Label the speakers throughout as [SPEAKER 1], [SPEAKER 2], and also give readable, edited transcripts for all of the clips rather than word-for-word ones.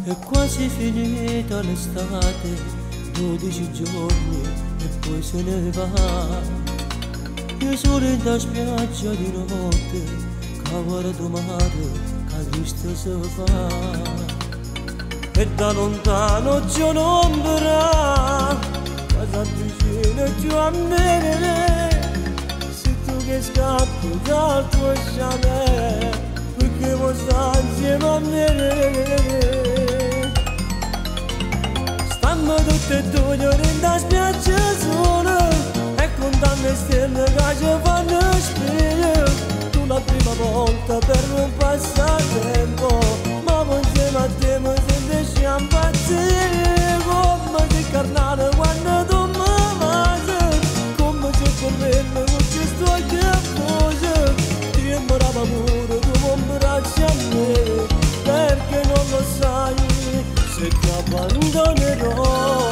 [SPEAKER 1] È quasi finita l'estate, 12 giorni e poi se ne va. Io sono in da spiaggia di notte, cavolo di mare, che triste si fa. E da lontano c'è un'ombra, che si avvicina giù a me. Se tu che scappi dal tuo sciame, perché vuoi stare insieme a me. Stanno tutte e due in da spiaggia sola, e contando le stelle che ci fanno spire. Tu la prima volta per un passatempo, ma poi insieme a te mi senti impazzire. Come se carnale quando tu mi masi, come se per me non ci sto che fosse. Ti imbrava pure tu un braccio a me, perché non lo sai se ti abbandonerò.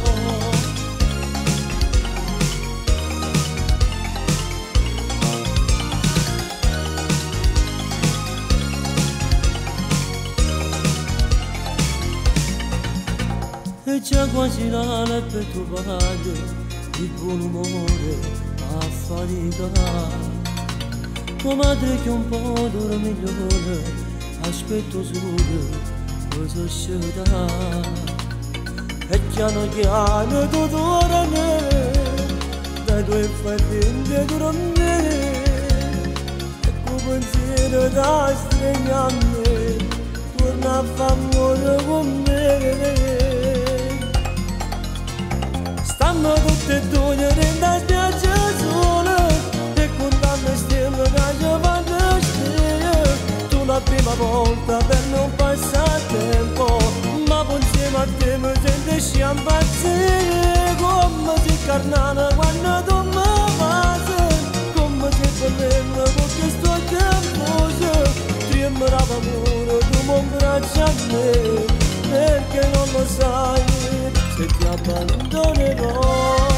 [SPEAKER 1] E già quasi l'ala per trovare il buon umore a faticare. Tua madre che un po' d'ora migliore, aspetto solo cosa sceda. E piano piano tu torni, dai tuoi fatti dietro a me. E con pensiero da stregna a me, torna a far amore con me. Stanno tutte e due in da spiaggia sola, e contando le stelle che ci fanno stare. Tu la prima volta per non passatempo, ma poi insieme a te mi senti impazzire. Come se carnale quando tu mi masi, come se per me non sto tempo. Tremava pure tu mi braccia a me, perché non lo sai se ti abbandonerò.